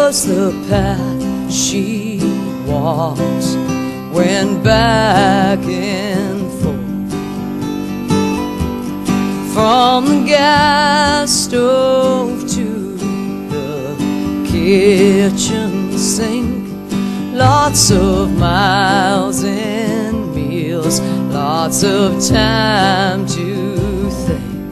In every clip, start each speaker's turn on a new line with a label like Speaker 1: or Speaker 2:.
Speaker 1: was the path she walked when back and forth from the gas stove to the kitchen sink. Lots of miles and meals, lots of time to think.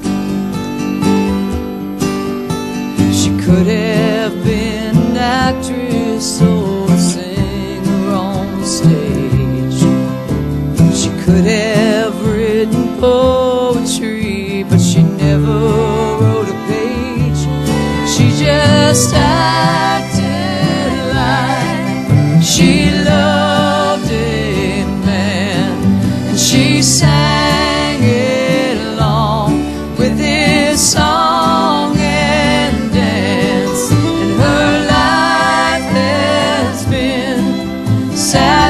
Speaker 1: She could have been an actress or a singer on stage. She could have written poetry, but she never wrote a page. She just acted like she loved a man, and she sang it along with his song and dance. And her life has been sad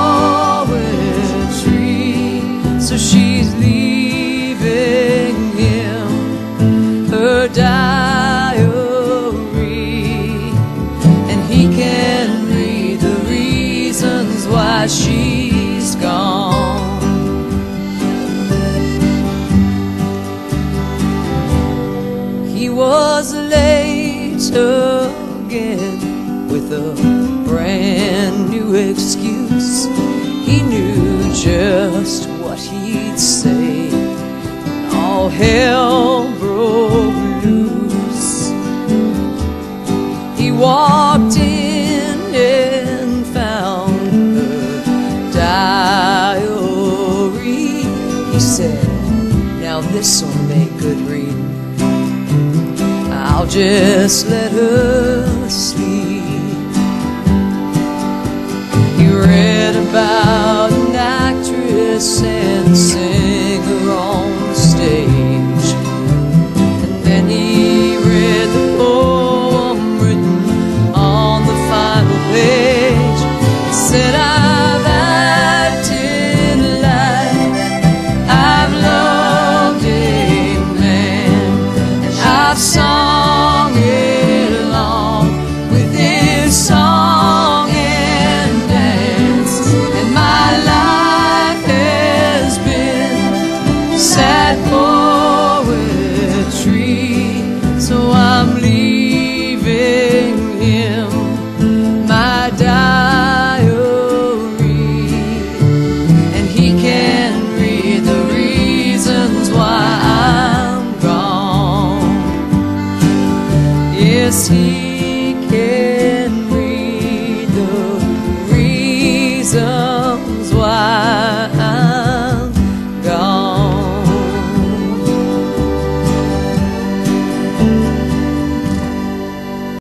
Speaker 1: poetry, so she's leaving him her diary, and he can read the reasons why she's gone. He was late again with a brand new excuse. He knew just what he'd say, and all hell broke loose. He walked in and found her diary. He said, "Now this'll make good reading. I'll just let her sleep." He read about an actress and singer on the stage, and then he read the poem written on the final page. He said, "I've acted like I've loved a man, and I've sung it along with his song and dance, and my life has been sad poetry, so I'm leaving him my diary, and he can read the reasons why I'm gone." Yes, he